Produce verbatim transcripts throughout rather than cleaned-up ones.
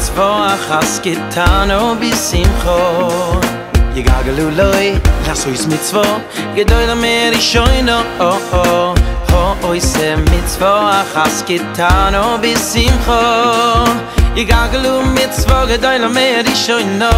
mitzvah achas getano bisimcho Yigagalu loi lasois mitzvah Gedoy lamer ishoino oh oh Ho oise mitzvah achas getano bisimcho Yigagalu mitzvah Gedoy lamer ishoino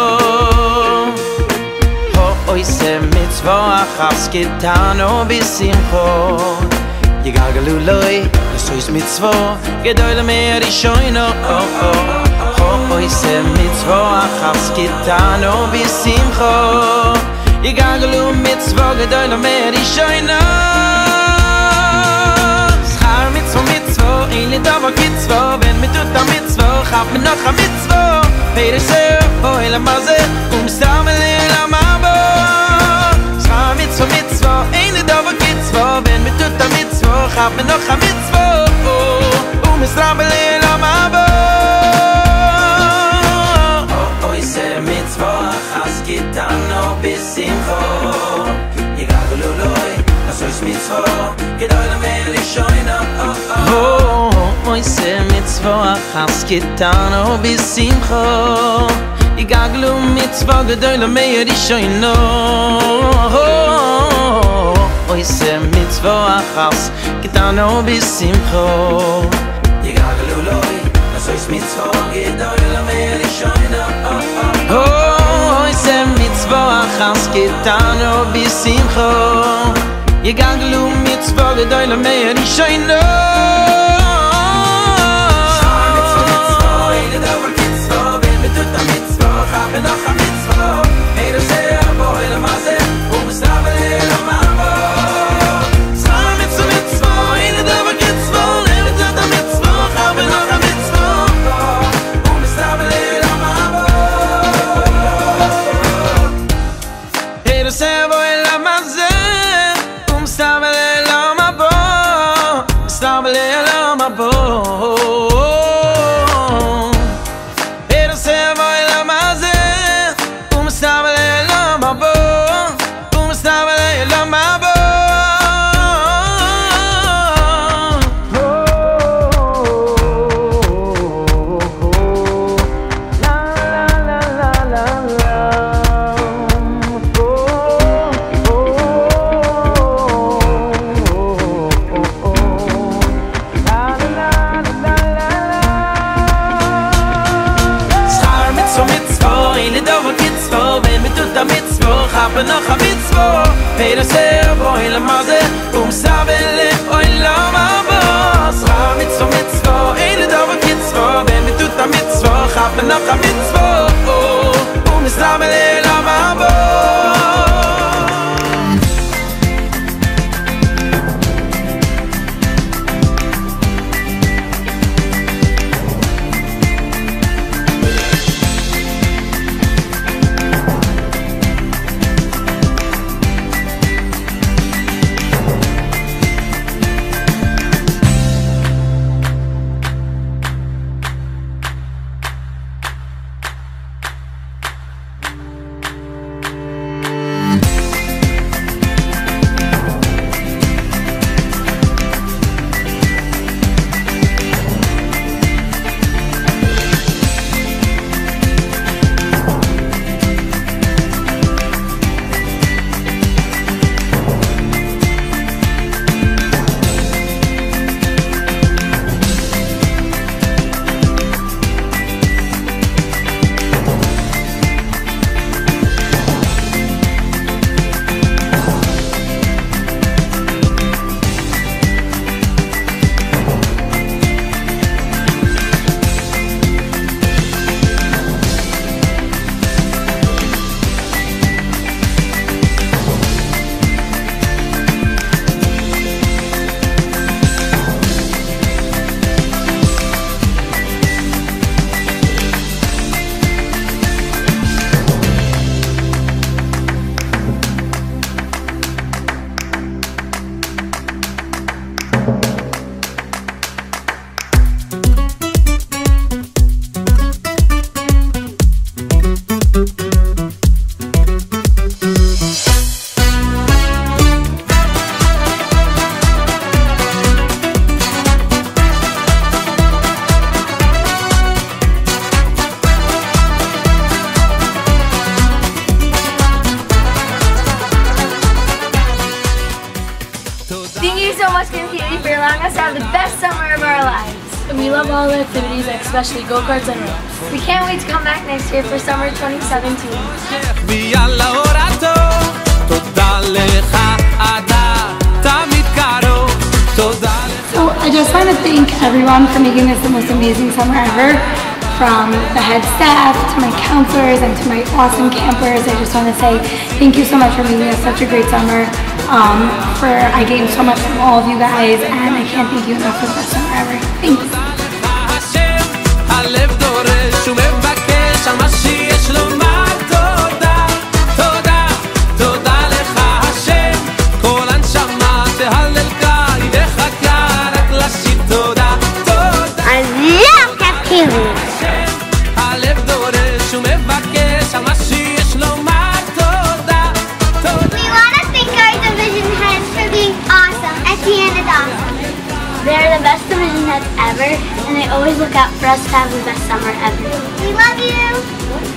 Ho oise mitzvah achas getano bisimcho Yigagalu loi lasois mitzvah Gedoy lamer ishoino oh oh Oise mitzvah achas kitano bisimcho Yigagalu mitzvah gedoy lamer ishoino Schar mitzvah mitzvah ein li davar kitzvah Wenn mit tut a mitzvah chaf me noch a mitzvah Peder seh boi la maze um stamel la mabo Schar mitzvah mitzvah ein li davar kitzvah Wenn mit tut a mitzvah chaf me noch a mitzvah Um stamel la mabo Gitano bisimcho Yigagalu loi lasois mitzvah Gedoy lamer ishoino oh oh Oise mitzvah achas gitano bisimcho Yigagalu mitzvah Gedoy lamer ishoino Oise mitzvah achas gitano bisimcho Yigagalu loi lasois mitzvah Gedoy lamer ishoino oh oh mitzvah achas getano bisimcho Yigagalu mitzvah gedoy lamer ishoino Schar mitzvah mitzvah ein li davar kitzvah Wenn mit tut a mitzvah chaf me noch a mitzvah Peder seh boi la maze um stamel la mabo Schar mitzvah mitzvah ein li davar kitzvah Wenn mit tut a mitzvah chaf me noch a mitzvah um stamel la mabo Se voy la maze, um stamele la mabo, stamele la mabo. Pero se voy la maze, um stamele la mabo, um stamele la mabo. Chaf me noch a mitzvah Peder seh boi la maze um stamel la mabo Schar mitzvah mitzvah ein li davar kitzvah Wenn mit tut a mitzvah chaf me noch a mitzvah um stamel la mabo much, Camp Kaylee, for allowing us to have the best summer of our lives. We love all the activities, especially go-karts and ramps. We can't wait to come back next year for summer twenty seventeen. So I just want to thank everyone for making this the most amazing summer ever. From the head staff to my counselors and to my awesome campers, I just want to say thank you so much for making this such a great summer. Um, for I gained so much from all of you guys, and I can't thank you enough for the best summer ever. Thanks. I love Camp Kaylee. They're the best division heads ever, and they always look out for us to have the best summer ever. We love you!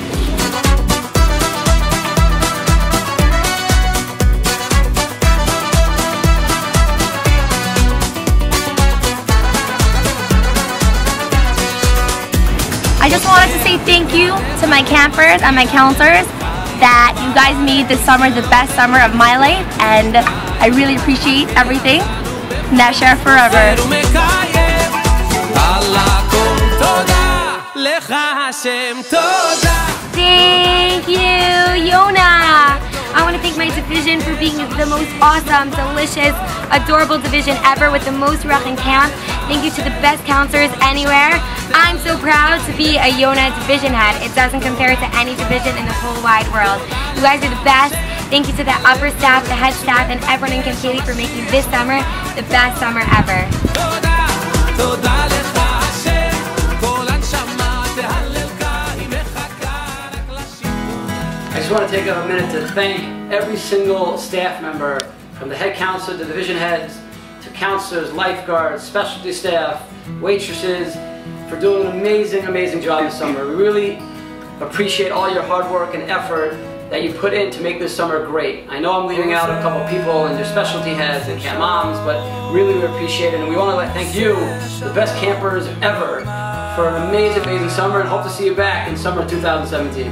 I just wanted to say thank you to my campers and my counselors that you guys made this summer the best summer of my life, and I really appreciate everything. Nasher forever. Thank you, Yona. I want to thank my division for being the most awesome, delicious, adorable division ever with the most rockin' camp. Thank you to the best counselors anywhere. I'm so proud to be a Yona division head. It doesn't compare to any division in the whole wide world. You guys are the best. Thank you to the upper staff, the head staff, and everyone in Camp Kaylee for making this summer the best summer ever. I just want to take a minute to thank every single staff member, from the head counselor to division heads, to counselors, lifeguards, specialty staff, waitresses, for doing an amazing, amazing job this summer. We really appreciate all your hard work and effort that you put in to make this summer great. I know I'm leaving out a couple people and your specialty heads and camp moms, but really we appreciate it, and we want to let thank you, the best campers ever, for an amazing, amazing summer, and hope to see you back in summer two thousand seventeen.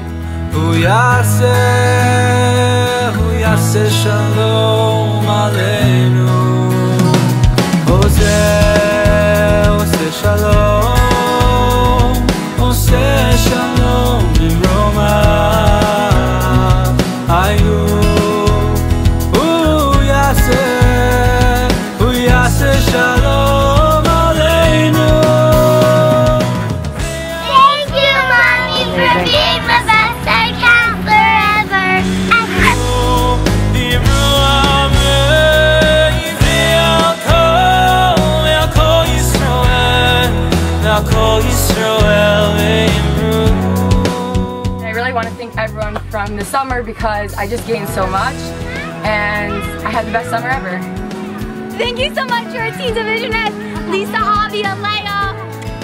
I really want to thank everyone from the summer because I just gained so much and I had the best summer ever. Thank you so much to our team division heads, Lisa, Avi, and Leia.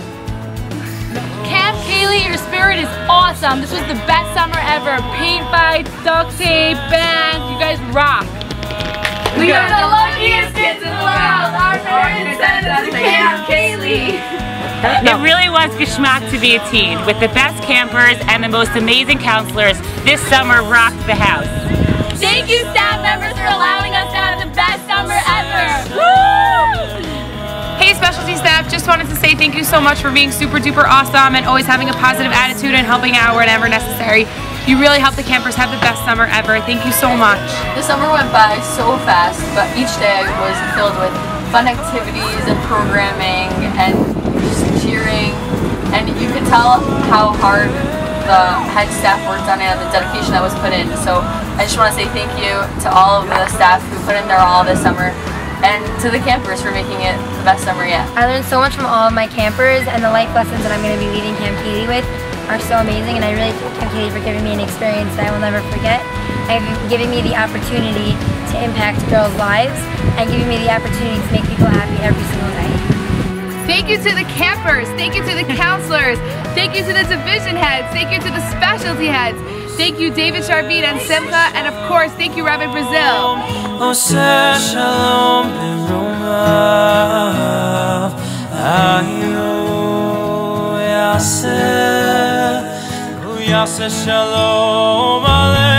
Camp Kaylee, your spirit is awesome. This was the best summer ever. Paint fights, duct tape, bands, you guys rock. We are the luckiest kids in the world. Our parents sent us to Camp Kaylee. It really was geschmack to be a teen. With the best campers and the most amazing counselors, this summer rocked the house. Thank you, staff members, for allowing us to have the best summer ever. Woo! Hey, specialty staff, just wanted to say thank you so much for being super duper awesome and always having a positive attitude and helping out whenever necessary. You really helped the campers have the best summer ever. Thank you so much. The summer went by so fast, but each day was filled with fun activities and programming and just cheering, and you could tell how hard the head staff worked on it and the dedication that was put in. So I just want to say thank you to all of the staff who put in their all this summer, and to the campers for making it the best summer yet. I learned so much from all of my campers, and the life lessons that I'm going to be leading Camp Kaylee with are so amazing, and I really thank Camp Kaylee for giving me an experience that I will never forget, and giving me the opportunity to impact girls' lives, and giving me the opportunity to make people happy every single day. Thank you to the campers, thank you to the counselors, thank you to the division heads, thank you to the specialty heads, thank you David Sharvit and Simcha, and of course thank you Rabbi Brazil. Rav Ayu Yaseh Yaseh Shalom Aleichem